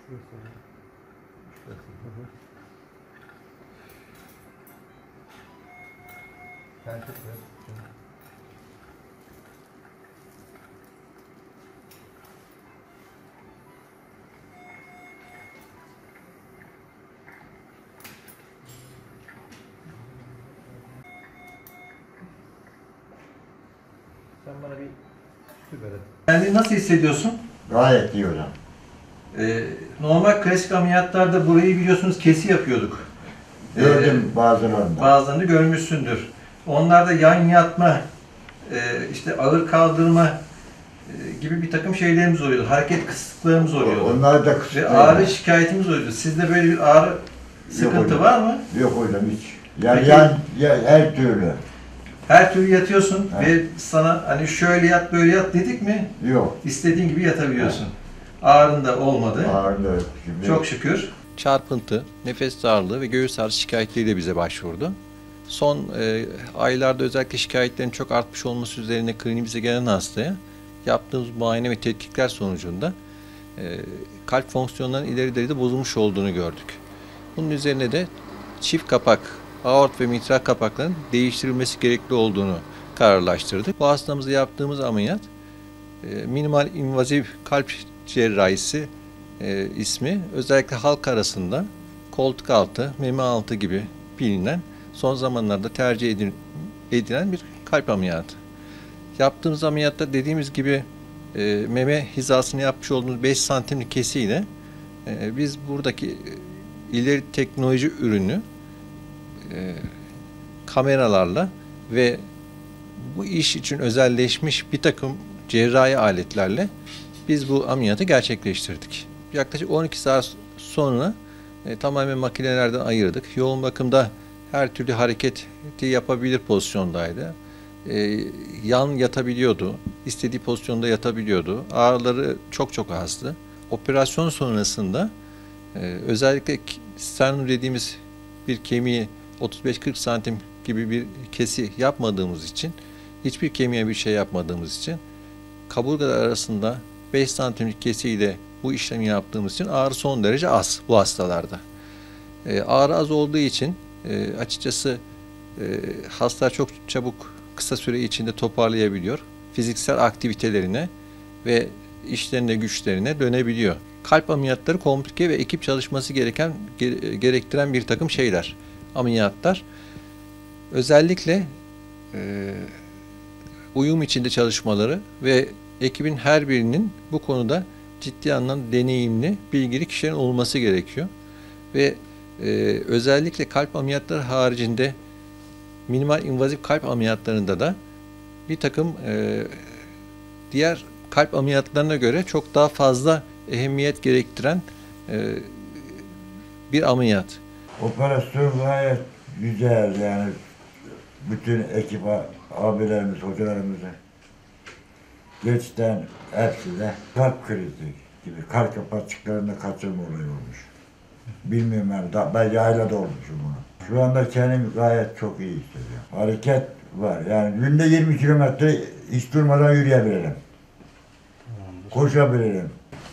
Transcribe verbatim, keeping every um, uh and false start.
Sen bana bir su ver. Kendini nasıl hissediyorsun? Gayet iyi hocam. Ee, normal klasik ameliyatlarda burayı biliyorsunuz kesi yapıyorduk. Gördüm Ee, bazılarında. Bazılarını görmüşsündür. Onlarda yan yatma, e, işte ağır kaldırma e, gibi bir takım şeylerimiz oluyordu. Hareket kısıtlıklarımız oluyordu. Onlar da kısıtlı. Ve ağrı şikayetimiz oluyordu. Sizde böyle bir ağrı sıkıntı hocam. var mı? Yok hocam hiç. Yani Peki. yan, ya, her türlü. Her türlü yatıyorsun Evet. ve sana hani şöyle yat böyle yat dedik mi? Yok. İstediğin gibi yatabiliyorsun. Evet. Ağrın da olmadı. Ağırlığı yok. Şimdi Çok şükür. Çarpıntı, nefes darlığı ve göğüs ağrısı şikayetleriyle bize başvurdu. Son e, aylarda özellikle şikayetlerin çok artmış olması üzerine kliniğimize gelen hastaya yaptığımız muayene ve tetkikler sonucunda e, kalp fonksiyonlarının ileri derecede bozulmuş olduğunu gördük. Bunun üzerine de çift kapak, aort ve mitral kapakların değiştirilmesi gerekli olduğunu kararlaştırdık. Bu hastamıza yaptığımız ameliyat e, minimal invaziv kalp cerrahisi e, ismi özellikle halk arasında koltuk altı, meme altı gibi bilinen son zamanlarda tercih edil, edilen bir kalp ameliyatı. Yaptığımız ameliyatta dediğimiz gibi e, meme hizasını yapmış olduğumuz beş santimlik kesiyle e, biz buradaki ileri teknoloji ürünü e, kameralarla ve bu iş için özelleşmiş bir takım cerrahi aletlerle biz bu ameliyatı gerçekleştirdik. Yaklaşık on iki saat sonra e, tamamen makinelerden ayırdık. Yoğun bakımda her türlü hareketi yapabilir pozisyondaydı. E, yan yatabiliyordu. İstediği pozisyonda yatabiliyordu. Ağrıları çok çok azdı. Operasyon sonrasında e, özellikle sternum dediğimiz bir kemiği otuz beş kırk santim gibi bir kesi yapmadığımız için, hiçbir kemiğe bir şey yapmadığımız için kaburgalar arasında beş santimlik kesiyle bu işlemi yaptığımız için ağrı son derece az bu hastalarda. E, ağrı az olduğu için e, açıkçası e, hastalar çok çabuk kısa süre içinde toparlayabiliyor. Fiziksel aktivitelerine ve işlerine güçlerine dönebiliyor. Kalp ameliyatları komplike ve ekip çalışması gereken gerektiren bir takım şeyler. Ameliyatlar özellikle e, uyum içinde çalışmaları ve ekibin her birinin bu konuda ciddi anlamda deneyimli, bilgili kişilerin olması gerekiyor. Ve e, özellikle kalp ameliyatları haricinde minimal invaziv kalp ameliyatlarında da bir takım e, diğer kalp ameliyatlarına göre çok daha fazla ehemmiyet gerektiren e, bir ameliyat. Operasyon gayet güzel yani. Bütün ekip abilerimiz, hocalarımızı geçten hepsi de kalp krizi gibi kalp kapakçıklarında kaçırma olayı olmuş. Bilmiyorum yani, da, ben yaylada olmuşum bunu. Şu anda kendimi gayet çok iyi hissediyorum. Hareket var yani günde yirmi kilometre hiç durmadan yürüyebilirim. Koşabilirim.